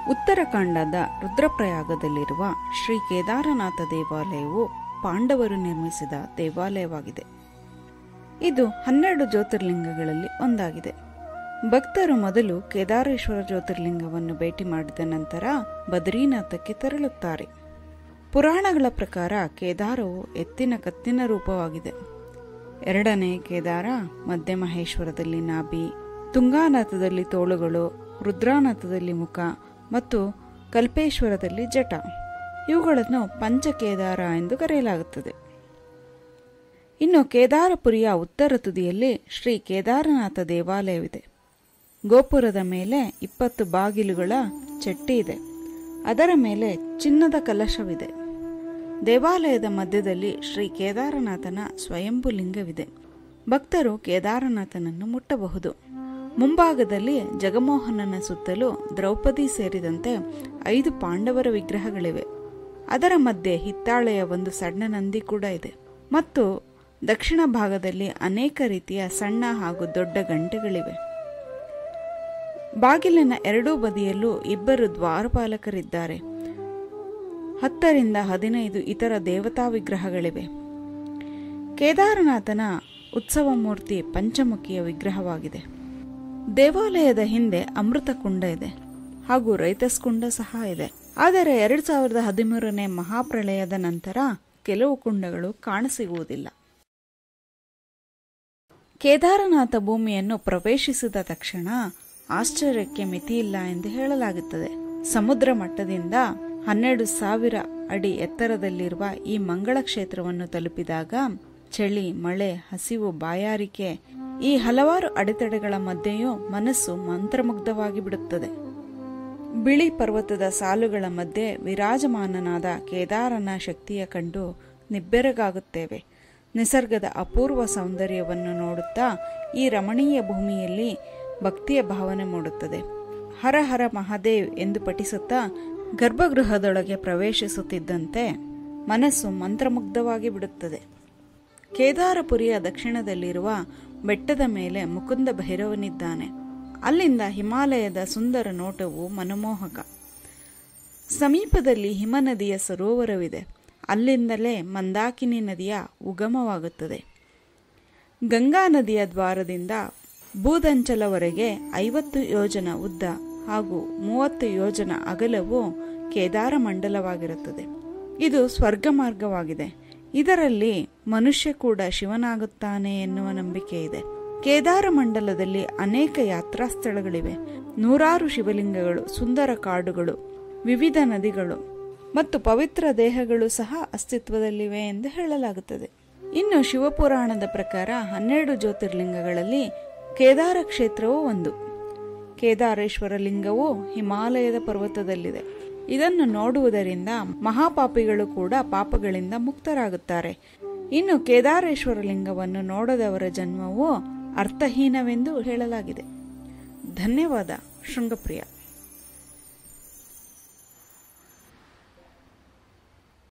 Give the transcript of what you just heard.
ಉತ್ತರಾಖಂಡದ ರುದ್ರಪ್ರಯಾಗದಲ್ಲಿರುವ ಶ್ರೀ ಕೇದಾರನಾಥ ದೇವಾಲಯವು ಪಾಂಡವರು ನಿರ್ಮಿಸಿದ ದೇವಾಲಯವಾಗಿದೆ. ಇದು 12 ಜ್ಯೋತಿರ್ಲಿಂಗಗಳಲ್ಲಿ ಒಂದಾಗಿದೆ. ಭಕ್ತರು ಮೊದಲು ಕೇದಾರೇಶ್ವರ ಜ್ಯೋತಿರ್ಲಿಂಗವನ್ನು ಭೇಟಿ ಮಾಡಿದ ನಂತರ ಬದ್ರಿನಾಥಕ್ಕೆ ತೆರಳುತ್ತಾರೆ. ಪುರಾಣಗಳ ಪ್ರಕಾರ ಕೇದಾರವು ಎತ್ತಿನ ಕತ್ತಿನ ರೂಪವಾಗಿದೆ. ಎರಡನೇ ಕೇದಾರ ಮಧ್ಯಮಹೇಶ್ವರದಲ್ಲಿ ನಾಭಿ, ತುಂಗಾನಾಥದಲ್ಲಿ ತೋಳುಗಳು, ರುದ್ರಾನಾಥದಲ್ಲಿ ಮುಖ ಮತ್ತು ಕಲ್ಪೇಶ್ವರದಲ್ಲಿ ಜಟ. ಇವುಗಳನ್ನು ಪಂಚಕೇದಾರ ಎಂದು ಕರೆಯಲಾಗುತ್ತದೆ. ಇನ್ನು ಕೇದಾರಪುರಿಯ ಉತ್ತರ ತುದಿಯಲ್ಲಿ ಶ್ರೀ ಕೇದಾರನಾಥ ದೇವಾಲಯವಿದೆ. ಗೋಪುರದ ಮೇಲೆ 20 ಬಾಗಿಲುಗಳ ಚಟ್ಟಿ ಇದೆ. ಅದರ ಮೇಲೆ ಚಿನ್ನದ ಕಲಶವಿದೆ. ದೇವಾಲಯದ ಮಧ್ಯದಲ್ಲಿ ಶ್ರೀ ಕೇದಾರನಾಥನ ಸ್ವಯಂಭೂ ಲಿಂಗವಿದೆ. ಭಕ್ತರು ಕೇದಾರನಾಥನನ್ನು ಮುಟ್ಟಬಹುದು. ಮುಂಭಾಗದಲ್ಲಿ ಜಗಮೋಹನನ ಸುತ್ತಲೂ ದ್ರೌಪದಿ ಸೇರಿದಂತೆ 5 ಪಾಂಡವರ ವಿಗ್ರಹಗಳಿವೆ. ಅದರ ಮಧ್ಯೆ ಹಿತ್ತಾಳೆಯ ಒಂದು ಸಣ್ಣ ನಂದಿ ಕೂಡ ಇದೆ ಮತ್ತು ದಕ್ಷಿಣ ಭಾಗದಲ್ಲಿ ಅನೇಕ ರೀತಿಯ ಸಣ್ಣ ಹಾಗೂ ದೊಡ್ಡ ಗಂಟೆಗಳಿವೆ. ಬಾಗಿಲಿನ ಎರಡೂ ಬದಿಯಲ್ಲೂ 2 ದ್ವಾರಪಾಲಕರಿದ್ದಾರೆ. 10 ರಿಂದ 15 ಇತರ ದೇವತಾ ವಿಗ್ರಹಗಳಿವೆ. ಕೇದಾರನಾಥನ ಉತ್ಸವ ಮೂರ್ತಿ ಪಂಚಮುಖಿಯ ವಿಗ್ರಹವಾಗಿದೆ. ದೇವಾಲಯದ ಹಿಂದೆ ಅಮೃತ ಕುಂಡ ಇದೆ ಹಾಗೂ ರೈತಸ್ ಕುಂಡ ಸಹ ಇದೆ. ಆದರೆ 2013ನೇ ಮಹಾಪ್ರಳಯದ ನಂತರ ಕೆಲವು ಕುಂಡಗಳು ಕಾಣಸಿಗುವುದಿಲ್ಲ. ಕೇದಾರನಾಥ ಭೂಮಿಯನ್ನು ಪ್ರವೇಶಿಸಿದ ತಕ್ಷಣ ಆಶ್ಚರ್ಯಕ್ಕೆ ಮಿತಿಯಿಲ್ಲ ಎಂದು ಹೇಳಲಾಗುತ್ತದೆ. ಸಮುದ್ರ ಮಟ್ಟದಿಂದ 12,000 ಅಡಿ ಎತ್ತರದಲ್ಲಿರುವ ಈ ಮಂಗಳ ಕ್ಷೇತ್ರವನ್ನು ತಲುಪಿದಾಗ ಚಳಿ, ಮಳೆ, ಹಸಿವು, ಬಾಯಾರಿಕೆ ಈ ಹಲವಾರು ಅಡೆತಡೆಗಳ ಮಧ್ಯೆಯೂ ಮನಸ್ಸು ಮಂತ್ರಮುಗ್ಧವಾಗಿ ಬಿಡುತ್ತದೆ. ಬಿಳಿ ಪರ್ವತದ ಸಾಲುಗಳ ಮಧ್ಯೆ ವಿರಾಜಮಾನನಾದ ಕೇದಾರನ ಶಕ್ತಿಯ ಕಂಡು ನಿಬ್ಬೆರಗಾಗುತ್ತೇವೆ. ನಿಸರ್ಗದ ಅಪೂರ್ವ ಸೌಂದರ್ಯವನ್ನು ನೋಡುತ್ತಾ ಈ ರಮಣೀಯ ಭೂಮಿಯಲ್ಲಿ ಭಕ್ತಿಯ ಭಾವನೆ ಮೂಡುತ್ತದೆ. ಹರ ಹರ ಮಹಾದೇವ್ ಎಂದು ಪಠಿಸುತ್ತಾ ಗರ್ಭಗೃಹದೊಳಗೆ ಪ್ರವೇಶಿಸುತ್ತಿದ್ದಂತೆ ಮನಸ್ಸು ಮಂತ್ರಮುಗ್ಧವಾಗಿ ಬಿಡುತ್ತದೆ. ಕೇದಾರಪುರಿಯ ದಕ್ಷಿಣದಲ್ಲಿರುವ ಬೆಟ್ಟದ ಮೇಲೆ ಮುಕುಂದ ಭೈರವನಿದ್ದಾನೆ. ಅಲ್ಲಿಂದ ಹಿಮಾಲಯದ ಸುಂದರ ನೋಟವು ಮನಮೋಹಕ. ಸಮೀಪದಲ್ಲಿ ಹಿಮನದಿಯ ಸರೋವರವಿದೆ. ಅಲ್ಲಿಂದಲೇ ಮಂದಾಕಿನಿ ನದಿಯ ಉಗಮವಾಗುತ್ತದೆ. ಗಂಗಾ ನದಿಯ ದ್ವಾರದಿಂದ ಬೂದಂಚಲವರೆಗೆ 50 ಯೋಜನ ಉದ್ದ ಹಾಗೂ 30 ಯೋಜನ ಅಗಲವು ಕೇದಾರ ಮಂಡಲವಾಗಿರುತ್ತದೆ. ಇದು ಸ್ವರ್ಗ ಮಾರ್ಗವಾಗಿದೆ. ಇದರಲ್ಲಿ ಮನುಷ್ಯ ಕೂಡ ಶಿವನಾಗುತ್ತಾನೆ ಎನ್ನುವ ನಂಬಿಕೆ ಇದೆ. ಕೇದಾರ ಮಂಡಲದಲ್ಲಿ ಅನೇಕ ಯಾತ್ರಾ ಸ್ಥಳಗಳಿವೆ. 100 ಶಿವಲಿಂಗಗಳು, ಸುಂದರ ಕಾಡುಗಳು, ವಿವಿಧ ನದಿಗಳು ಮತ್ತು ಪವಿತ್ರ ದೇಹಗಳು ಸಹ ಅಸ್ತಿತ್ವದಲ್ಲಿವೆ ಎಂದು ಹೇಳಲಾಗುತ್ತದೆ. ಇನ್ನು ಶಿವಪುರಾಣದ ಪ್ರಕಾರ 12 ಜ್ಯೋತಿರ್ಲಿಂಗಗಳಲ್ಲಿ ಕೇದಾರ ಕ್ಷೇತ್ರವೂ ಒಂದು. ಕೇದಾರೇಶ್ವರ ಲಿಂಗವು ಹಿಮಾಲಯದ ಪರ್ವತದಲ್ಲಿದೆ. ಇದನ್ನು ನೋಡುವುದರಿಂದ ಮಹಾಪಾಪಿಗಳು ಕೂಡ ಪಾಪಗಳಿಂದ ಮುಕ್ತರಾಗುತ್ತಾರೆ. ಇನ್ನು ಕೇದಾರೇಶ್ವರ ಲಿಂಗವನ್ನು ನೋಡದವರ ಜನ್ಮವು ಅರ್ಥಹೀನವೆಂದು ಹೇಳಲಾಗಿದೆ. ಧನ್ಯವಾದ. ಶೃಂಗಪ್ರಿಯ.